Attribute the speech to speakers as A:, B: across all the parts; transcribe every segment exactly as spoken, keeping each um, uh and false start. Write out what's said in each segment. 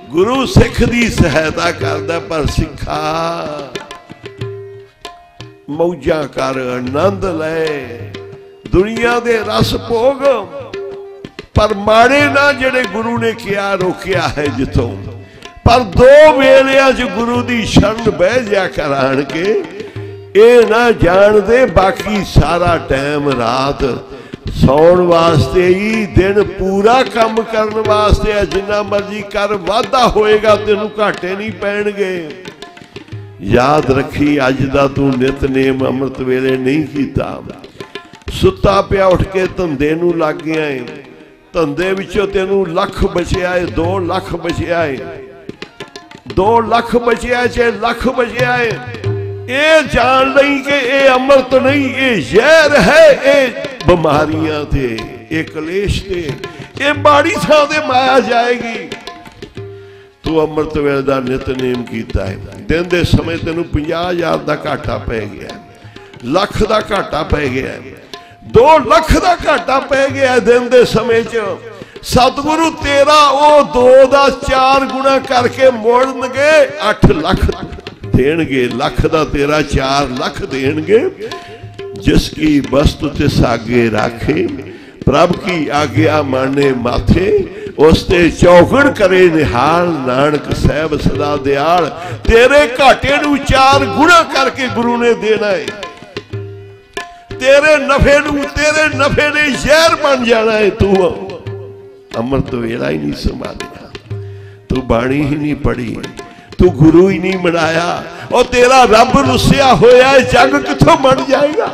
A: गुरु सिख की सहायता करदा, पर सिखा मौजा कर आनंद ले, दुनिया दे रस भोग, पर माड़े ना जेड़े गुरु ने किया रोकिया है जिथों। पर दो वेलियां च गुरु दी शरण बह जा कर आण के, ये ना जान दे बाकी सारा टाइम रात सौण वास्ते ही, दिन पूरा काम करन वास्ते है। जिन्ना मर्जी कर, वाधा होएगा तेनू घाटे नहीं पैणगे। याद रखी, अज दा तू नितनेम अमृत वेले नहीं कीता, सुता पिया उठ के धंधे नू लग गया है, धंधे विचों तेनू लख बचिया है, दो लख बचिया है, दो लख बचिया चाहे लख बचिया है, ये जान नहीं कि ये अमृत नहीं, ये जहर है, ये बीमारियां थे, ये कलेश थे, ये माड़ी थां ते माया जाएगी। तू अमृत वेले दा नितनेम कीता है, दिन दे समय तेनू पचास हजार का घाटा पै गया, लख का घाटा पै गया, दो लख का घाटा पै गया दिन दे समय च। सतगुरु तेरा वो दो दा चार गुणा करके मोड़नगे, अठ लख देणगे, लख दा तेरा चार लख देणगे। जिसकी वस्तु तिस आगे राखे, प्रभ की आज्ञा माने माथे, उसते चौगण करे निहाल, नानक साहब सदा दयाल। तेरे घाटे नू चार गुणा करके गुरु ने देना है, तेरे नफे नू, तेरे नफे ने जहर बन जाना है। तू अमृत वेला ही नहीं संभालिया, तू बाणी ही नहीं पढ़ी, तू गुरु ही नहीं मनाया, और तेरा रब रुसिया होया जग किथों बन जाएगा।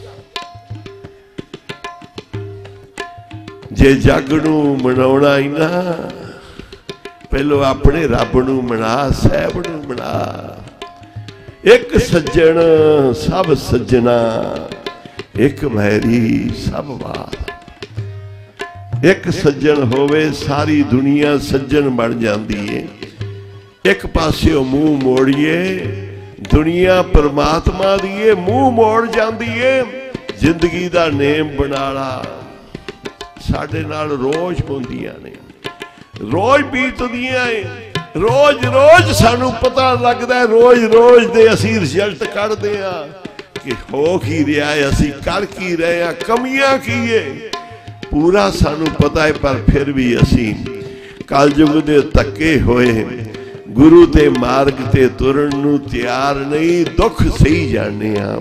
A: जे जग नू मनाउणा ही ना, पहलो अपने रब नू मना, साहब नू मना। एक सज्जन सब सज्जना, एक वैरी सब वार। एक सज्जन होवे सारी दुनिया सज्जन बन जाती है। एक पासे मुंह मोड़िए, दुनिया परमात्मा दी मुंह मोड़ जाती है। जिंदगी दा नेम बना ला, साडे नाल रोज होंदियां ने, रोज बीतदियां है, रोज रोज सानू पता लगता है, रोज रोज दे असी रिजल्ट कढ़दे आ कि हो की रहा है, असी कर की रहे हैं, कमियां की है, पूरा सानू पता है। पर फिर भी असी कलयुग दे धक्के होए गुरु ते मार्ग ते तुरन नू तैयार नहीं, दुख सही जाने आ।